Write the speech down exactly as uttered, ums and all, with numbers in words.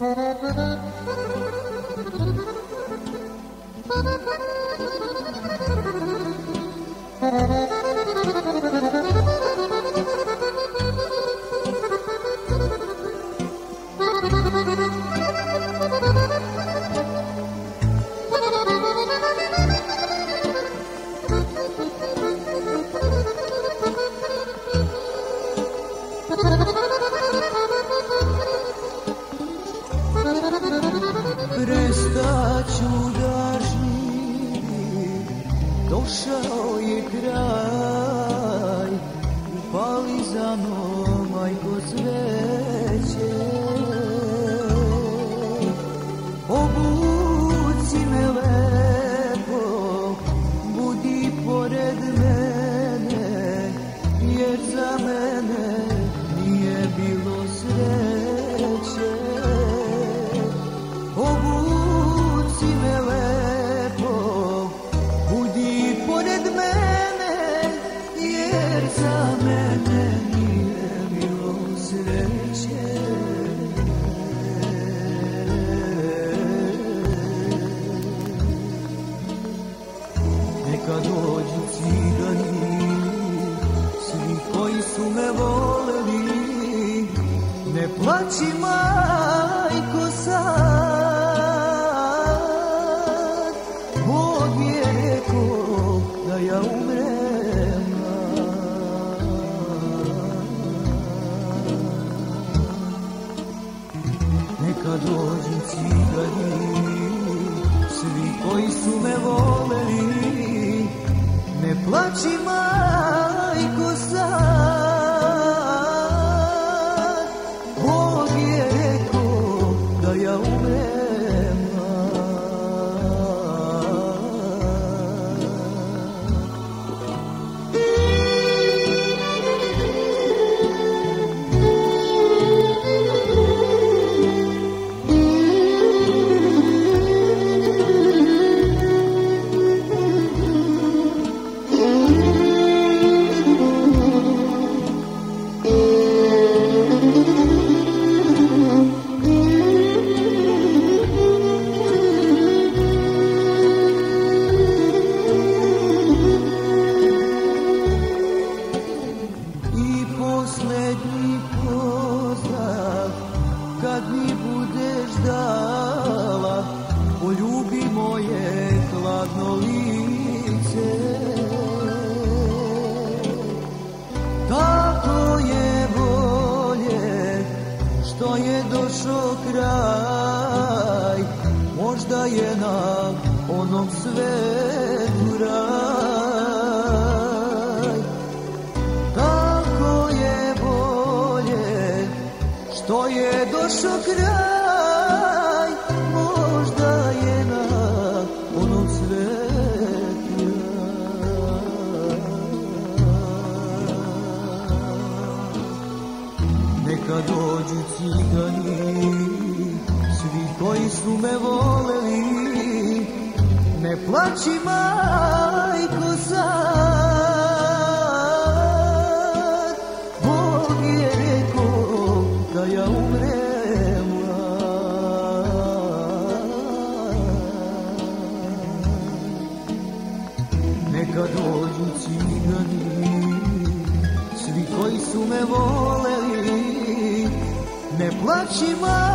Prestaću da živim, došao je kraj, upali za mnom, majko, sveće. Obuci me lepo, budi pored mene, jer za mene nije bilo sreće. Obuci me lepo, budi pored mene, jer za mene nije bilo sreće. Neka dođu cigani, svi koji su me voleli, ne plaći, majko, sad. Bog je rekao da ja umrem. Neka dođu cigani, svi koji su me voleli, ne plaći, majko, sad. Bog je rekao da ja umrem. Poslednji pozdrav kad mi budeš dala, poljubi moje hladno lice. Tako je bolje što je došao kraj, možda je na onom svetu raj. Što je došao kraj, možda je na onom svetu raj. Neka dođu cigani, svi koji su me voleli, ne plaći, majko, sad. Bog je rekao da ja umrem. Neka dođu cigani, svi koji su me voleli, ne plaći, majko.